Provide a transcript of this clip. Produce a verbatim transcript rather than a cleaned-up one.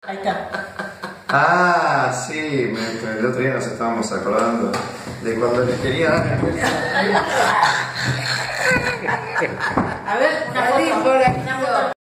Ahí está. Ah, sí, me- el otro día nos estábamos acordando de cuando les quería dar. A ver, una foto. Salí por aquí. Una foto